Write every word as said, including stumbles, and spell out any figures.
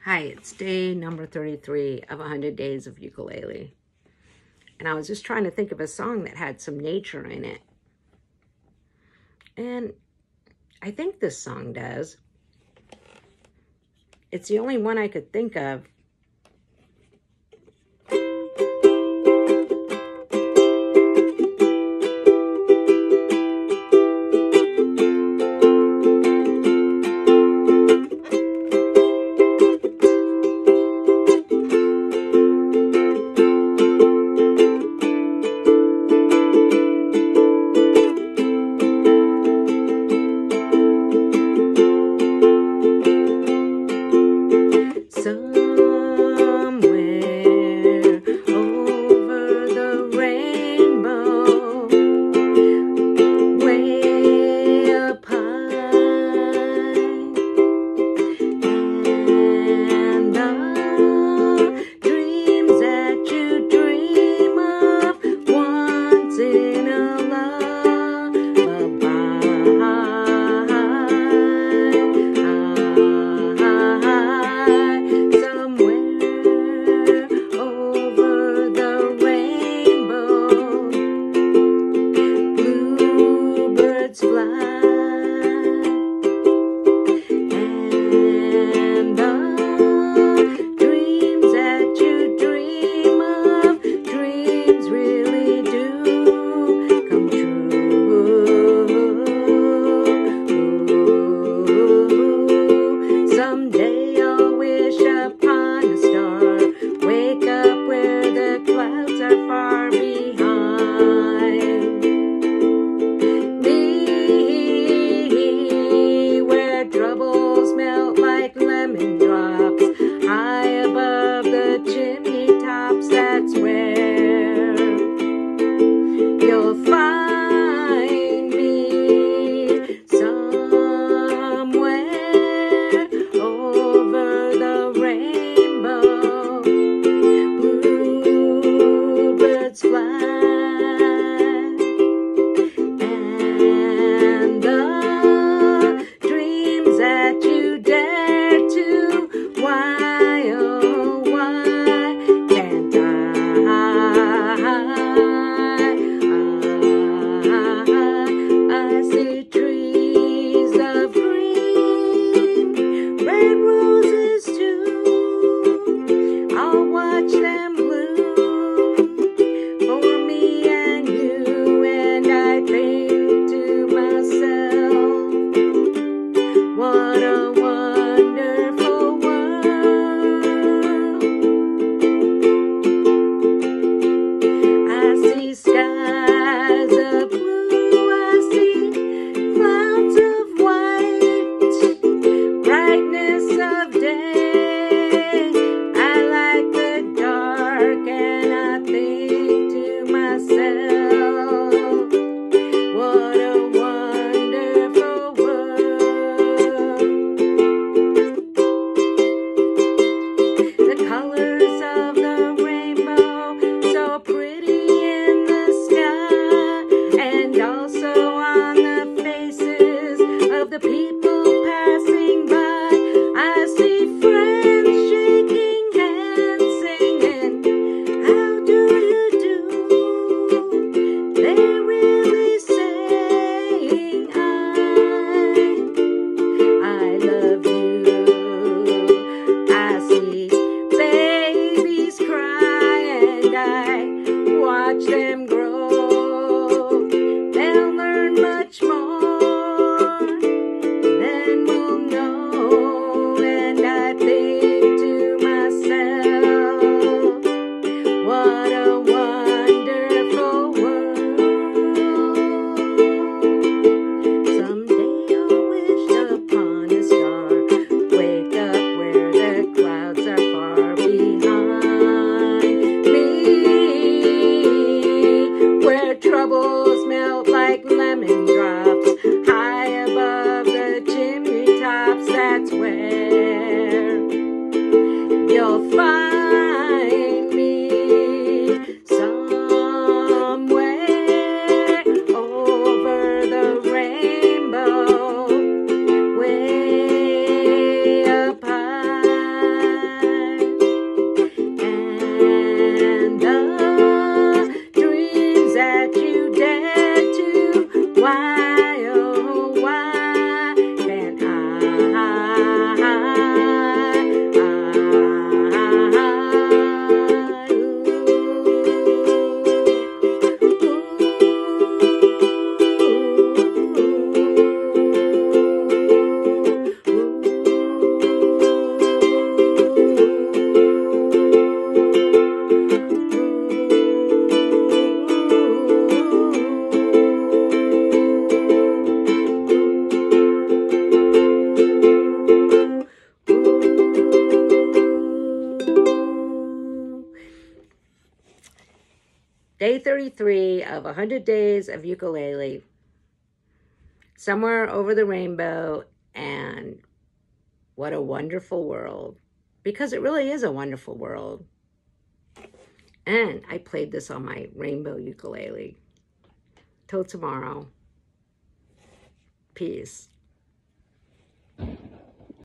Hi, it's day number thirty-three of one hundred Days of Ukulele. And I was just trying to think of a song that had some nature in it. And I think this song does. It's the only one I could think of. Day thirty-three of one hundred Days of Ukulele. Somewhere over the rainbow, and what a wonderful world. Because it really is a wonderful world. And I played this on my rainbow ukulele. Till tomorrow. Peace.